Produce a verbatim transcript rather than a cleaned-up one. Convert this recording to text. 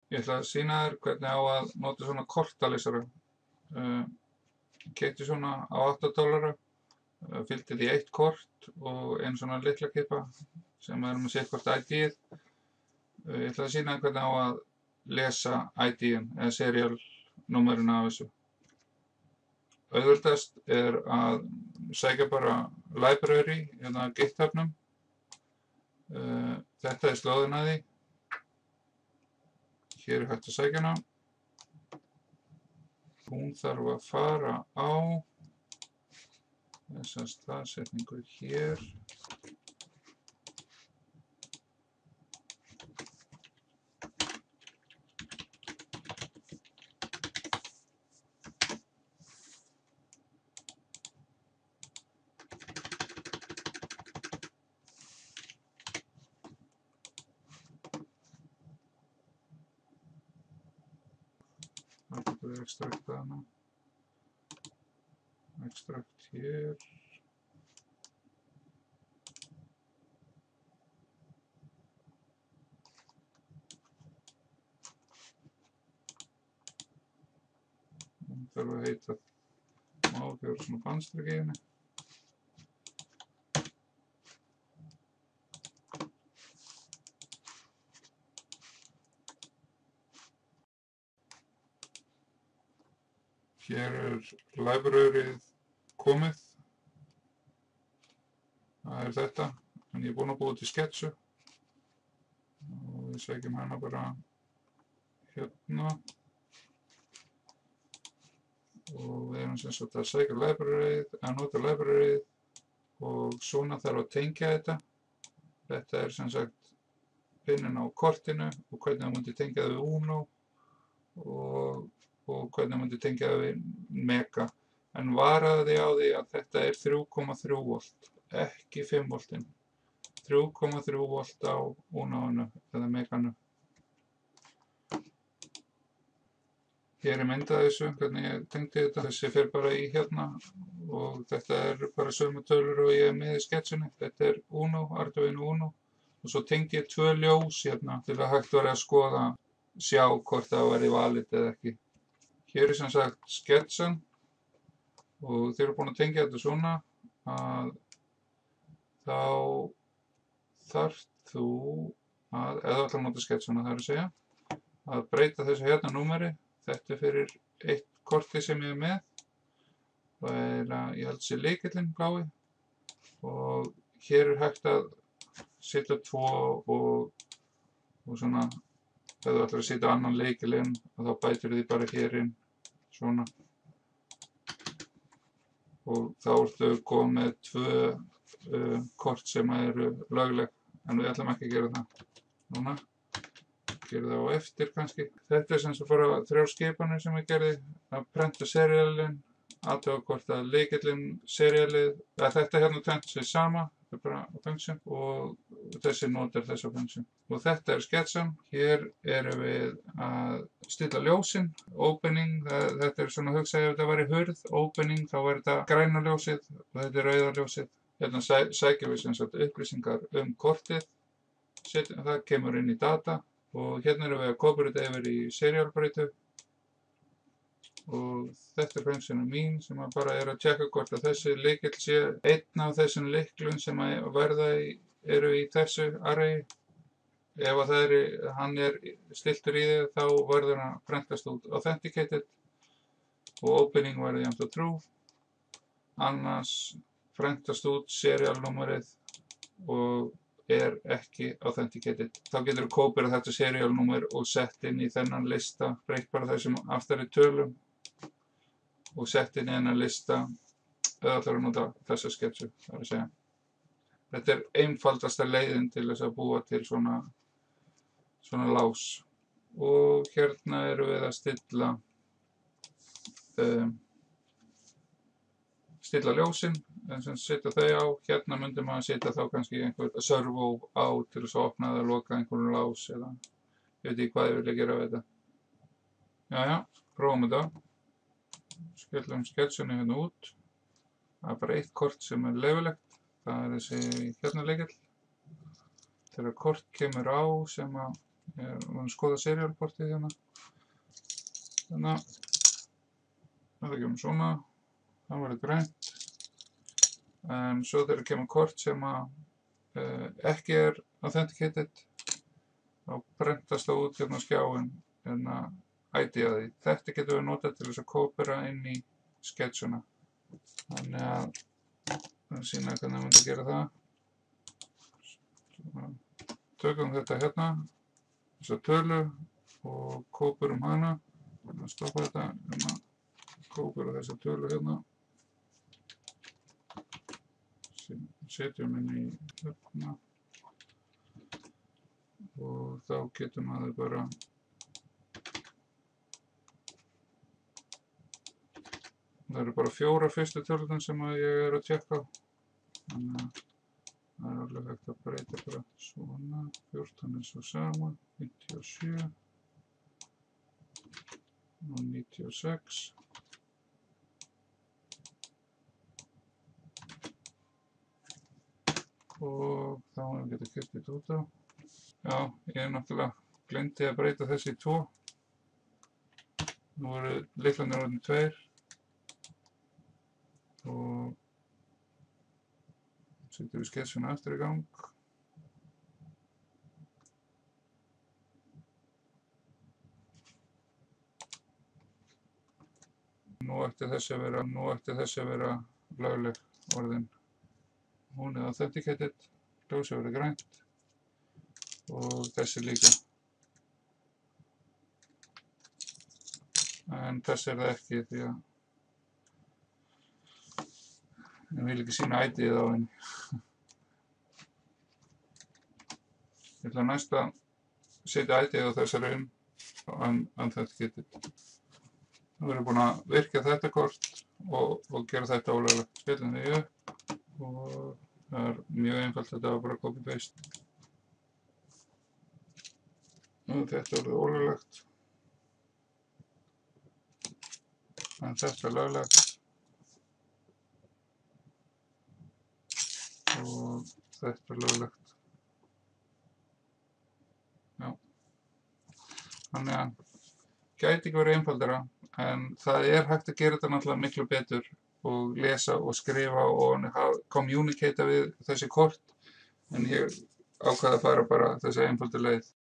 Ég ætla að sýna þér hvernig á að nota svona kortalesara. Uh, Keypti svona á átta dollara, uh, fyllti því eitt kort og einn svona lyklakippa sem er með sitt hvort I D-ið. Uh, ég ætla að sýna þér hvernig á að lesa I D-in eða serial númerinn af þessu. Auðveldast er að sækja bara library hérna á GitHubnum. Uh, þetta er slóðin að því. Hér er hægt að sækja hana. Hún þarf að fara á þessa staðsetningu hér. Það getur við ekstrakta hana. Ekstrakt hér. Hún þarf að heita, má ekki vera svona bandstrik í henni. Hér er libraryið komið. Það er þetta. En ég er búinn að búa til sketsu. Og við sækjum hana bara hérna. Og við erum sem sagt að sækja libraryið, að nota libraryið og svona þarf að tengja þetta. Þetta er sem sagt pinnin á kortinu og hvernig það myndi tengja það við Uno og og hvernig maður myndi tengja það við mega. En varaði á því að þetta er þrjú komma þrjú volt, ekki fimm voltin. þrjú komma þrjú volt á Unoinu eða meganu. Hér er mynd af þessu, hvernig ég tengdi þetta. Þessi fer bara í hérna og þetta er bara sömu tölur og ég er með í sketsunni. Þetta er Uno, Arduino Uno og svo tengdi ég tvö ljós hérna til að hægt verið að skoða, sjá hvort það væri valið eða ekki. Hér er sem sagt sketsan og þeir eru búin að tengja þetta svona að þá þarft þú að, eða ætla að nota sketsuna það er að segja, að breyta þessu hérna númeri. Þetta er fyrir eitt korti sem ég er með. Það er að, ég held sér lykillinn blái og hér er hægt að setja tvo og, og svona. Ef þú ætlar að setja annan lykilinn og þá bætir því bara hér inn svona og þá ertu komið með tvö uh, kort sem eru lögleg en við ætlum ekki að gera það núna. Gera það á eftir kannski. Þetta er sem sagt bara þrjár skipanir sem ég gerði að prenta serialinn, athuga hvort að lykillinn, serialið, að þetta hérna tvennt sé sama. Þetta er bara function og þessi notar þessa function. Og þetta er sketsan. Hér erum við að stilla ljósin. Opening, það, þetta er svona hugsaði ef þetta væri hurð. Opening, þá var þetta græna ljósið og þetta er rauða ljósið. Hérna sæ, sækjum við sem sagt upplýsingar um kortið. Setjum, það kemur inn í data og hérna erum við að kópa þetta yfir í serialbreytu. Og þetta er funksjónu mín sem bara er að tjekka hvort að þessi lykill sé einn af þessum lyklum sem verða í, eru í þessu arrayi. Ef að það er, hann er stilltur í þig þá verður hann að prentast út authenticated og opening verður jafnt og true. Annars prentast út serialnúmerið og er ekki authenticated. Þá getur þú kópirað þetta serialnúmer og sett inn í þennan lista, breytt bara þessum aftari tölum og sett inn í þennan lista eða ætlar að nota þessa sketsu, það er að segja. Þetta er einfaldasta leiðin til þess að búa til svona, svona lás. Og hérna erum við að stilla, um, stilla ljósin, en sem setja þau á. Hérna myndi maður setja þá kannski einhver servo á til þess að opna eða loka einhverjum lás eða ég veit ekki hvað ég vilja gera við þetta. Jæja, prófum þetta. Skellum sketsunni hérna út. Það er bara eitt kort sem er leyfilegt. Það er þessi hérna lykill. Þegar kort kemur á sem að Ég er að skoða serialportið hérna. Þannig að þetta kemur svona, það verður grænt. En svo þegar kemur kort sem að uh, ekki er authenticated, þá prentast það út hérna á skjáin, hérna I D að því. Þetta getur við notað til þess að kópera inn í sketsjuna. Þannig að það sýna hvernig það myndi gera það. Svo, tökum þetta hérna, þessa tölu og kópurum hana. Þannig að stoppa þetta, hérna, kópura þessa tölu hérna. Setjum inn í hérna. Og þá getur maður bara það eru bara fjóra fyrstu tölurnar sem að ég er að tjekka á. Þannig að það er alveg hægt að breyta bara svona. fjórtán er svo sama, fimmtíu og sjö og níutíu og sex. Og þá hefum við getið kert þetta út á. Já, ég hef náttúrulega gleymdi að breyta þessi í tvo. Nú eru lyklarnir orðnir tveir. Og setjum við sketsjuna aftur í gang. Nú ætti þessi að vera, nú ætti þessi að vera lögleg orðin. Hún er authenticated, ljósið verður grænt og þessi líka. En þessi er það ekki því að ég vil ekki sýna I D-ið á henni. Ég ætla næst að setja I D-ið á þessari um unauthenticated. Nú erum við búin að virkja þetta kort og, og gera þetta ólöglegt. Spilum því upp og það er mjög einfalt, þetta var bara copy-paste. Og þetta er ólöglegt. En þetta er löglegt. Og þetta er löglegt. Já. Þannig að gæti ekki verið einfaldara, en það er hægt að gera þetta náttúrulega miklu betur og lesa og skrifa og kommunikata við þessi kort, en ég ákvað að fara bara þessa einfaldu leið.